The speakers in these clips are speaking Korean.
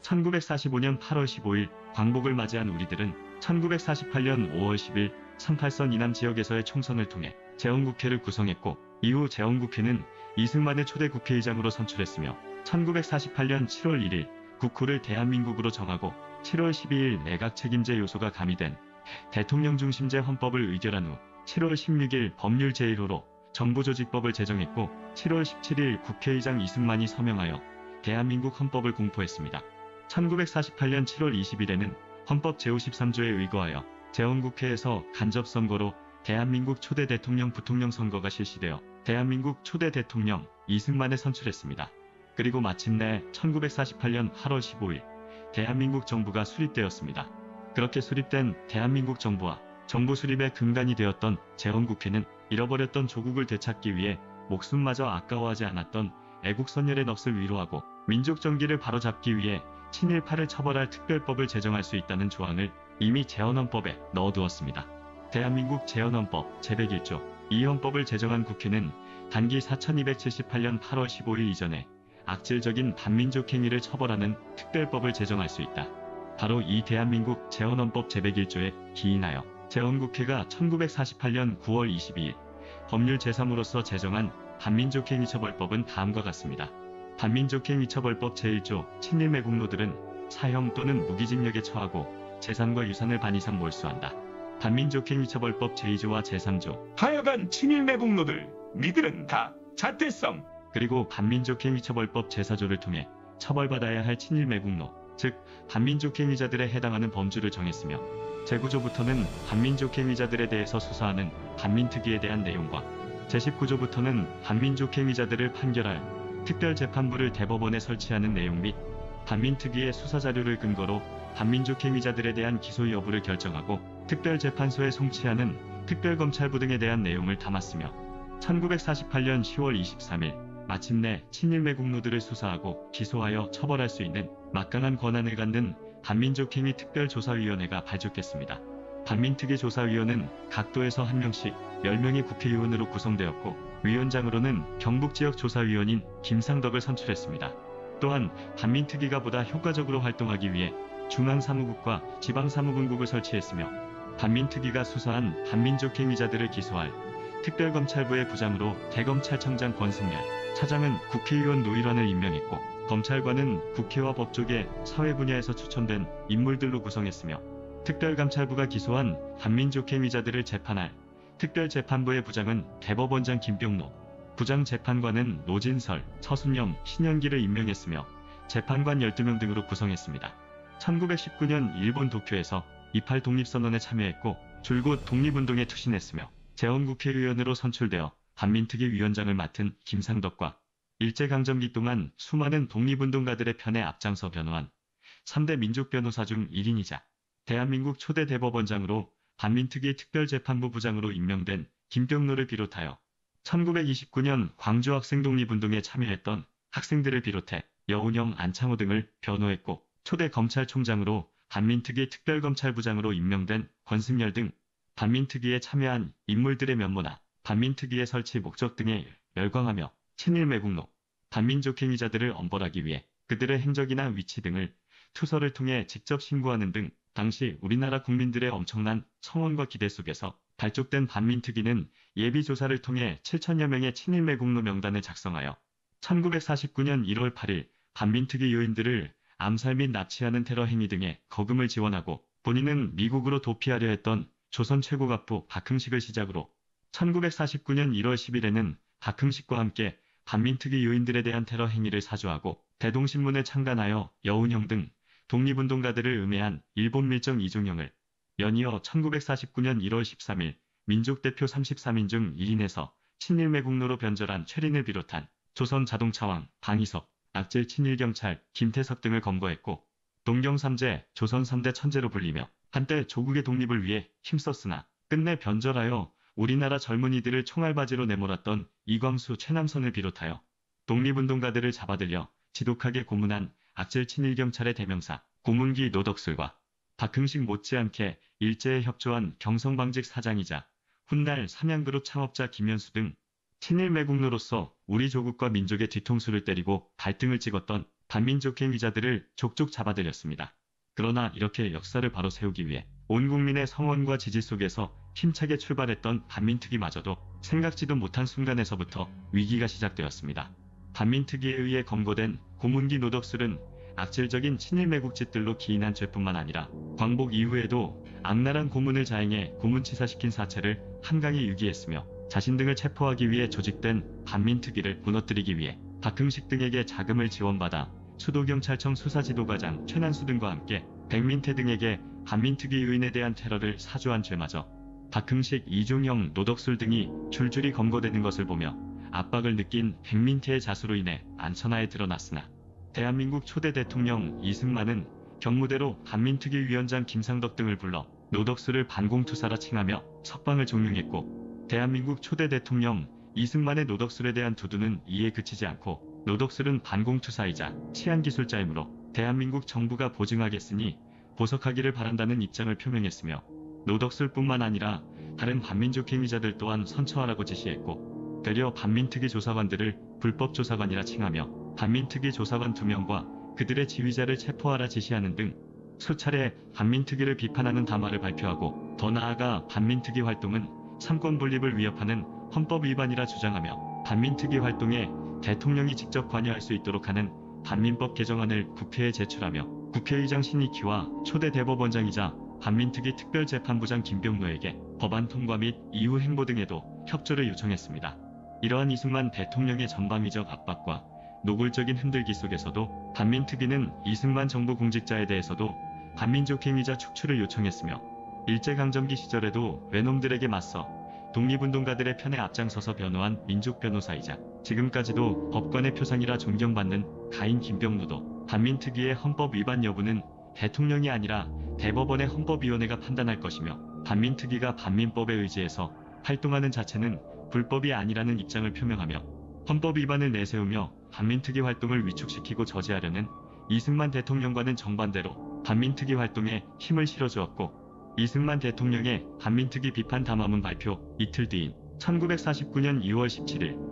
1945년 8월 15일 광복을 맞이한 우리들은 1948년 5월 10일 38선 이남 지역에서의 총선을 통해 재헌국회를 구성했고, 이후 재헌국회는 이승만을 초대 국회의장으로 선출했으며 1948년 7월 1일 국호를 대한민국으로 정하고 7월 12일 내각 책임제 요소가 가미된 대통령 중심제 헌법을 의결한 후 7월 16일 법률 제1호로 정부조직법을 제정했고, 7월 17일 국회의장 이승만이 서명하여 대한민국 헌법을 공포했습니다. 1948년 7월 20일에는 헌법 제53조에 의거하여 재헌국회에서 간접선거로 대한민국 초대 대통령 부통령 선거가 실시되어 대한민국 초대 대통령 이승만을 선출했습니다. 그리고 마침내 1948년 8월 15일 대한민국 정부가 수립되었습니다. 그렇게 수립된 대한민국 정부와 정부 수립의 근간이 되었던 재헌국회는 잃어버렸던 조국을 되찾기 위해 목숨마저 아까워하지 않았던 애국선열의 넋을 위로하고 민족정기를 바로잡기 위해 친일파를 처벌할 특별법을 제정할 수 있다는 조항을 이미 재헌헌법에 넣어두었습니다. 대한민국 재헌헌법 제101조, 이 헌법을 제정한 국회는 단기 4278년 8월 15일 이전에 악질적인 반민족 행위를 처벌하는 특별법을 제정할 수 있다. 바로 이 대한민국 재헌헌법 제101조에 기인하여 재헌국회가 1948년 9월 22일 법률 제3으로서 제정한 반민족행위처벌법은 다음과 같습니다. 반민족행위처벌법 제1조, 친일매국노들은 사형 또는 무기징역에 처하고 재산과 유산을 반 이상 몰수한다. 반민족행위처벌법 제2조와 제3조, 하여간 친일매국노들, 니들은 다 자퇴성. 그리고 반민족행위처벌법 제4조를 통해 처벌받아야 할 친일매국노, 즉 반민족행위자들에 해당하는 범주를 정했으며, 제9조부터는 반민족행위자들에 대해서 수사하는 반민특위에 대한 내용과 제19조부터는 반민족행위자들을 판결할 특별재판부를 대법원에 설치하는 내용 및 반민특위의 수사자료를 근거로 반민족행위자들에 대한 기소 여부를 결정하고 특별재판소에 송치하는 특별검찰부 등에 대한 내용을 담았으며, 1948년 10월 23일 마침내 친일매국노들을 수사하고 기소하여 처벌할 수 있는 막강한 권한을 갖는 반민족행위 특별조사위원회가 발족했습니다. 반민특위 조사위원은 각 도에서 1명씩 10명의 국회의원으로 구성되었고, 위원장으로는 경북지역조사위원인 김상덕을 선출했습니다. 또한 반민특위가 보다 효과적으로 활동하기 위해 중앙사무국과 지방사무분국을 설치했으며, 반민특위가 수사한 반민족행위자들을 기소할 특별검찰부의 부장으로 대검찰청장 권승열, 차장은 국회의원 노일환을 임명했고, 검찰관은 국회와 법조계, 사회 분야에서 추천된 인물들로 구성했으며, 특별감찰부가 기소한 반민족행위자들을 재판할 특별재판부의 부장은 대법원장 김병록, 부장재판관은 노진설, 서순영, 신현기를 임명했으며 재판관 12명 등으로 구성했습니다. 1919년 일본 도쿄에서 28 독립선언에 참여했고 줄곧 독립운동에 투신했으며 재헌국회의원으로 선출되어 반민특위 위원장을 맡은 김상덕과 일제강점기 동안 수많은 독립운동가들의 편에 앞장서 변호한 3대 민족변호사 중 1인이자 대한민국 초대 대법원장으로 반민특위 특별재판부 부장으로 임명된 김병로를 비롯하여 1929년 광주 학생독립운동에 참여했던 학생들을 비롯해 여운형, 안창호 등을 변호했고, 초대 검찰총장으로 반민특위 특별검찰부장으로 임명된 권승열 등 반민특위에 참여한 인물들의 면모나 반민특위의 설치 목적 등에 열광하며 친일매국노, 반민족행위자들을 엄벌하기 위해 그들의 행적이나 위치 등을 투서를 통해 직접 신고하는 등 당시 우리나라 국민들의 엄청난 성원과 기대 속에서 발족된 반민특위는 예비조사를 통해 7천여 명의 친일매국노 명단을 작성하여 1949년 1월 8일 반민특위 요인들을 암살 및 납치하는 테러 행위 등에 거금을 지원하고, 본인은 미국으로 도피하려 했던 조선 최고갑부 박흥식을 시작으로 1949년 1월 10일에는 박흥식과 함께 반민특위 요인들에 대한 테러 행위를 사주하고 대동신문을 창간하여 여운형 등 독립운동가들을 음해한 일본 밀정 이종영을, 연이어 1949년 1월 13일 민족대표 33인 중 1인에서 친일매국노로 변절한 최린을 비롯한 조선자동차왕 방이석, 악질 친일경찰 김태석 등을 검거했고, 동경 3제, 조선 3대 천재로 불리며 한때 조국의 독립을 위해 힘썼으나 끝내 변절하여 우리나라 젊은이들을 총알바지로 내몰았던 이광수, 최남선을 비롯하여 독립운동가들을 잡아들여 지독하게 고문한 악질 친일경찰의 대명사 고문기 노덕술과 박흥식 못지않게 일제에 협조한 경성방직 사장이자 훗날 삼양그룹 창업자 김현수 등 친일매국노로서 우리 조국과 민족의 뒤통수를 때리고 발등을 찍었던 반민족 행위자들을 족족 잡아들였습니다. 그러나 이렇게 역사를 바로 세우기 위해 온 국민의 성원과 지지 속에서 힘차게 출발했던 반민특위마저도 생각지도 못한 순간에서부터 위기가 시작되었습니다. 반민특위에 의해 검거된 고문기 노덕술은 악질적인 친일매국 짓들로 기인한 죄뿐만 아니라 광복 이후에도 악랄한 고문을 자행해 고문치사시킨 사체를 한강에 유기했으며 자신 등을 체포하기 위해 조직된 반민특위를 무너뜨리기 위해 박흥식 등에게 자금을 지원받아 수도경찰청 수사지도과장 최난수 등과 함께 백민태 등에게 반민특위 의인에 대한 테러를 사주한 죄마저 박흥식, 이종영, 노덕술 등이 줄줄이 검거되는 것을 보며 압박을 느낀 백민태의 자수로 인해 안천하에 드러났으나 대한민국 초대 대통령 이승만은 경무대로 반민특위위원장 김상덕 등을 불러 노덕술을 반공투사라 칭하며 석방을 종용했고, 대한민국 초대 대통령 이승만의 노덕술에 대한 두두는 이에 그치지 않고 노덕술은 반공투사이자 치안기술자이므로 대한민국 정부가 보증하겠으니 보석하기를 바란다는 입장을 표명했으며, 노덕술뿐만 아니라 다른 반민족 행위자들 또한 선처하라고 지시했고, 되려 반민특위 조사관들을 불법 조사관이라 칭하며 반민특위 조사관 2명과 그들의 지휘자를 체포하라 지시하는 등 수차례 반민특위를 비판하는 담화를 발표하고, 더 나아가 반민특위 활동은 삼권 분립을 위협하는 헌법 위반이라 주장하며 반민특위 활동에 대통령이 직접 관여할 수 있도록 하는 반민법 개정안을 국회에 제출하며 국회의장 신익희와 초대 대법원장이자 반민특위 특별재판부장 김병노에게 법안 통과 및 이후 행보 등에도 협조를 요청했습니다. 이러한 이승만 대통령의 전방위적 압박과 노골적인 흔들기 속에서도 반민특위는 이승만 정부 공직자에 대해서도 반민족 행위자 축출을 요청했으며, 일제강점기 시절에도 외놈들에게 맞서 독립운동가들의 편에 앞장서서 변호한 민족변호사이자 지금까지도 법관의 표상이라 존경받는 가인 김병노도 반민특위의 헌법 위반 여부는 대통령이 아니라 대법원의 헌법위원회가 판단할 것이며, 반민특위가 반민법에 의지해서 활동하는 자체는 불법이 아니라는 입장을 표명하며 헌법 위반을 내세우며 반민특위 활동을 위축시키고 저지하려는 이승만 대통령과는 정반대로 반민특위 활동에 힘을 실어주었고, 이승만 대통령의 반민특위 비판 담화문 발표 이틀 뒤인 1949년 2월 17일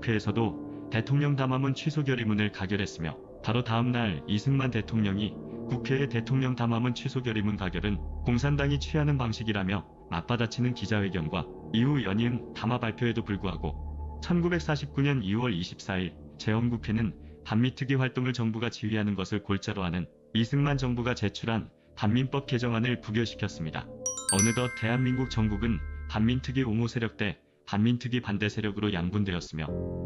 재헌국회에서도 대통령 담화문 취소 결의문을 가결했으며, 바로 다음날 이승만 대통령이 국회의 대통령 담화문 취소 결의문 가결은 공산당이 취하는 방식이라며 맞받아치는 기자회견과 이후 연이은 담화 발표에도 불구하고 1949년 2월 24일 재헌국회는 반민특위 활동을 정부가 지휘하는 것을 골자로 하는 이승만 정부가 제출한 반민법 개정안을 부결시켰습니다. 어느덧 대한민국 전국은 반민특위 옹호 세력 대 반민특위 반대 세력으로 양분되었으며,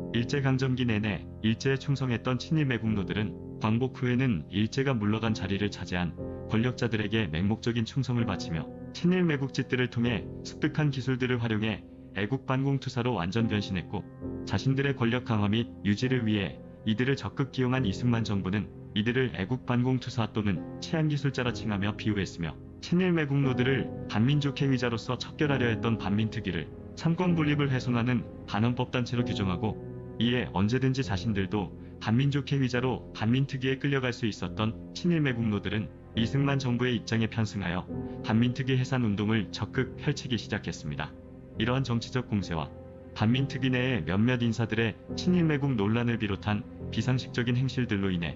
일제강점기 내내 일제에 충성했던 친일매국노들은 광복 후에는 일제가 물러간 자리를 차지한 권력자들에게 맹목적인 충성을 바치며 친일매국짓들을 통해 습득한 기술들을 활용해 애국반공투사로 완전 변신했고, 자신들의 권력 강화 및 유지를 위해 이들을 적극 기용한 이승만 정부는 이들을 애국반공투사 또는 치안기술자라 칭하며 비호했으며, 친일매국노들을 반민족 행위자로서 척결하려 했던 반민특위를 삼권 분립을 훼손하는 반헌법 단체로 규정하고, 이에 언제든지 자신들도 반민족 행위자로 반민특위에 끌려갈 수 있었던 친일매국노들은 이승만 정부의 입장에 편승하여 반민특위 해산 운동을 적극 펼치기 시작했습니다. 이러한 정치적 공세와 반민특위 내의 몇몇 인사들의 친일매국 논란을 비롯한 비상식적인 행실들로 인해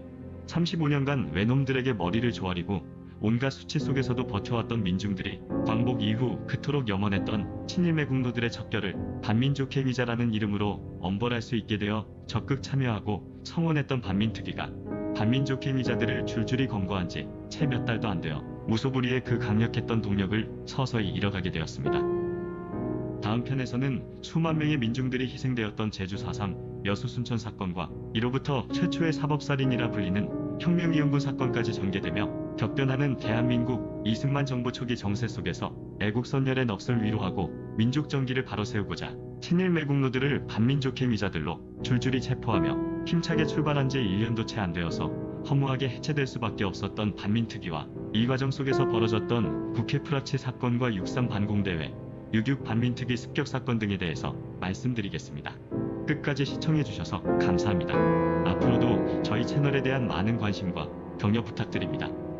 35년간 외놈들에게 머리를 조아리고 온갖 수치 속에서도 버텨왔던 민중들이 광복 이후 그토록 염원했던 친일매국노들의 척결을 반민족 행위자라는 이름으로 엄벌할 수 있게 되어 적극 참여하고 성원했던 반민특위가 반민족 행위자들을 줄줄이 검거한 지 채 몇 달도 안 되어 무소불위의 그 강력했던 동력을 서서히 잃어가게 되었습니다. 다음 편에서는 수만 명의 민중들이 희생되었던 제주 4.3 여수 순천 사건과 이로부터 최초의 사법살인이라 불리는 혁명이연군 사건까지 전개되며, 격변하는 대한민국 이승만 정부 초기 정세 속에서 애국선열의 넋을 위로하고 민족 정기를 바로 세우고자 친일매국노들을 반민족 행위자들로 줄줄이 체포하며 힘차게 출발한 지 1년도 채 안 되어서 허무하게 해체될 수밖에 없었던 반민특위와 이 과정 속에서 벌어졌던 국회 프락치 사건과 6.3 반공대회, 6.6 반민특위 습격 사건 등에 대해서 말씀드리겠습니다. 끝까지 시청해주셔서 감사합니다. 앞으로도 저희 채널에 대한 많은 관심과 격려 부탁드립니다.